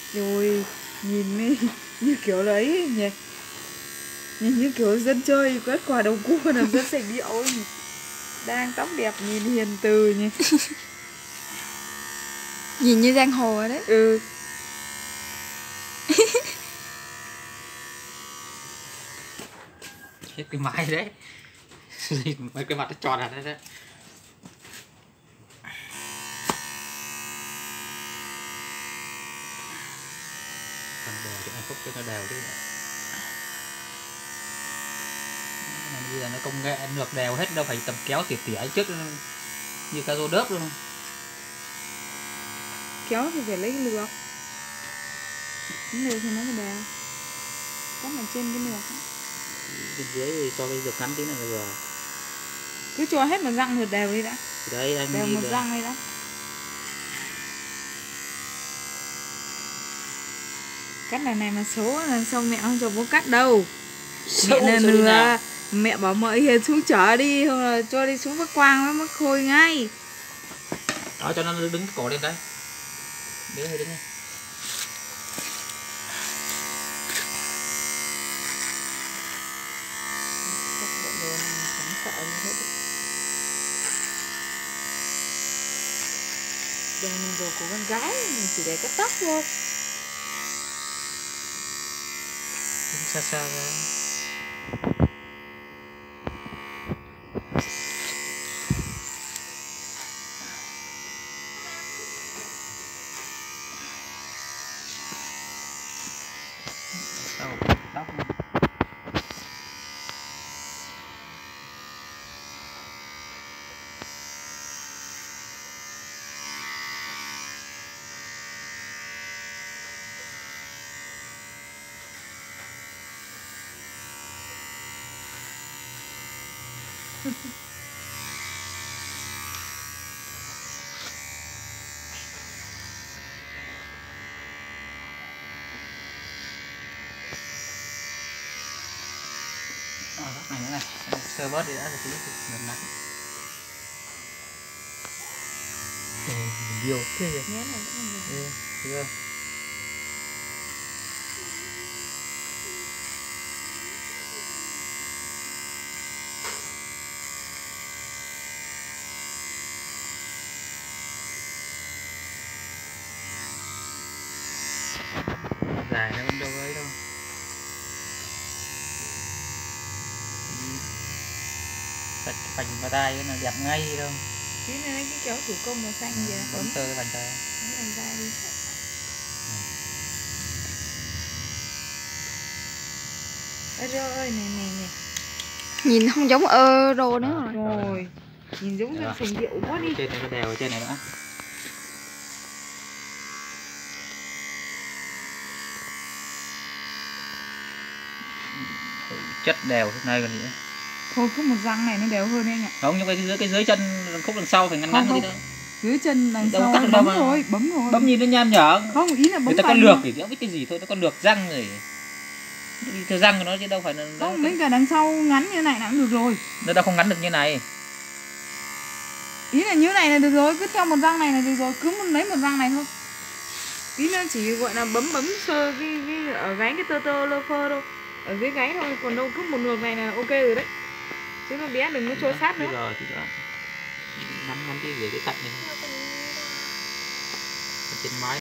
Rồi nhìn đi như kiểu đấy nhỉ, nhìn như kiểu dân chơi quét quả đầu cua làm dân sành điệu ấy nhỉ. Đang tóc đẹp nhìn hiền từ nhỉ. Nhìn như giang hồ rồi đấy. Ừ. Hết cái máy đấy. Mấy cái mặt nó tròn hẳn đấy. Còn đều cho anh Phúc cho nó đều đi. Bây giờ nó công nghệ lược đều hết, đâu phải tầm kéo tỉa tỉa trước như cá rô đớp luôn. Kéo thì phải lấy lược. Cái lược thì nó phải đều. Cắt ở trên cái lược. Bên dưới thì cho cái lược ngắn tí nữa rồi. Cứ cho hết một răng lượt đều đi đã. Đấy anh đều một răng đi đã. Cắt lần này mà số lần sau mẹ không cho bố cắt đâu. Mẹ nên lừa. Mẹ bảo mọi hiền xuống chở đi, không là cho đi xuống Bắc Quang nó mất khôi ngay. Đó, cho nó đứng cổ lên đấy. Đứng đây, đứng đây. Đây là đồ của con gái, mình chỉ để cắt tóc thôi. Đứng xa xa ra. Tóc này nữa này, sơ bớt đi đã rồi tí lần nắng. Nhiều thế nhỉ? Nhé này vẫn còn chưa? Dài nó đâu ấy đâu. Sạch phành vào tay nó đẹp ngay đâu. tí nữa cái kéo thủ công màu xanh kìa. Bấm tơ cái vành tay. Vành tay đi. Ơi này này này. Nhìn không giống euro nữa rồi. Rồi. Nhìn giống dân sành điệu quá đi. Trên này có đều ở trên này nữa. Chất đều thế này còn gì nữa. Thôi cứ một răng này nó đều hơn anh ạ. Không, nhưng cái dưới chân khúc đằng sau phải ngắn ngắn đi đâu. Dưới chân đằng đâu sau cắt bấm đâu rồi, bấm rồi. Bấm nhìn nó nham nhở. Không, ý là bấm. Người ta có lược thì không biết cái gì thôi, nó có lược răng rồi. Đi theo răng của nó chứ đâu phải là. Không, mấy cả đằng sau ngắn như này là cũng được rồi. Nó đâu không ngắn được như này. Ý là như này là được rồi, cứ theo một răng này là được rồi, cứ lấy một răng này thôi. Tí nữa chỉ gọi là bấm sơ cái ở gáy cái tơ lơ phơ đâu. Ở dưới gáy thôi, còn đâu cứ một lượt này là ok rồi đấy. Chứ nó bé đừng có trôi sát nữa. Bây giờ thì ngắn cái dưới cái cạnh này. Trên mái